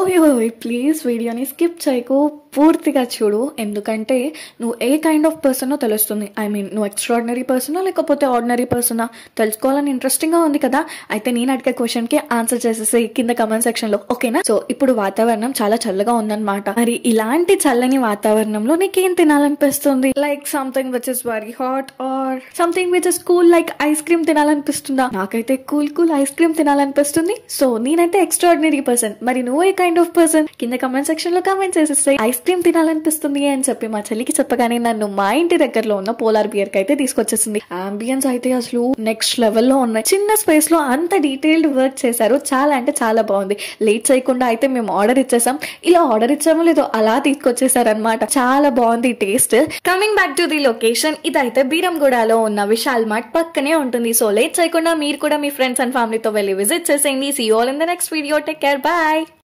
ఓయ్ ఓయ్ ప్లీజ్ వీడియోని స్కిప్ చేయకు, పూర్తిగా చూడు. ఎందుకంటే నువ్వు ఏ కైండ్ ఆఫ్ పర్సనో తెలుస్తుంది. ఐ మీన్ నువ్వు ఎక్స్ట్రాడినరీ పర్సనా లేకపోతే ఆర్డినరీ పర్సనా తెలుసుకోవాలని ఇంట్రెస్టింగ్ గా ఉంది కదా. అయితే నేను అడిగే క్వశ్చన్ కి ఆన్సర్ చేసేసి కింద కమెంట్ సెక్షన్ లో, ఓకేనా? సో ఇప్పుడు వాతావరణం చాలా చల్లగా ఉందన్నమాట. మరి ఇలాంటి చల్లని వాతావరణంలో నీకేం తినాలనిపిస్తుంది? Like something which is very hot or something which is cool, like ice cream తినాలనిపిస్తుందా? నాకైతే కూల్ కూల్ ఐస్ క్రీమ్ తినాలనిపిస్తుంది. సో నేనైతే ఎక్స్ట్రాడినరీ పర్సన్. మరి నువ్వు ఏ కైండ్ ఆఫ్ పర్సన్? కింద కమెంట్ సెక్షన్ లో కమెంట్ చేసేస్తాయి. ఐస్ క్రీమ్ తినాలనిపిస్తుంది అని చెప్పి మా చెల్లికి చెప్పగానే నన్ను మా ఇంటి దగ్గరలో ఉన్న పోలార్ బియర్ కి అయితే తీసుకొచ్చేసింది. అంబియన్స్ అయితే అసలు నెక్స్ట్ లెవెల్ లో ఉన్నాయి. చిన్న స్పేస్ లో అంత డీటెయిల్డ్ వర్క్ చేశారు. చాలా అంటే చాలా బాగుంది. లేట్ చేయకుండా అయితే మేము ఆర్డర్ ఇచ్చేసాం. ఇలా ఆర్డర్ ఇచ్చామో లేదో అలా తీసుకొచ్చేసారనమాట. చాలా బాగుంది taste. Coming back to the location, ఇదైతే బీరంగూడలో ఉన్న విశాల్ మార్ట్ పక్కనే ఉంటుంది. సో లేట్ చేయకుండా మీరు కూడా మీ ఫ్రెండ్స్ అండ్ ఫ్యామిలీతో వెళ్ళి విజిట్ చేసేయండి. See you all in the next video. Take care, bye.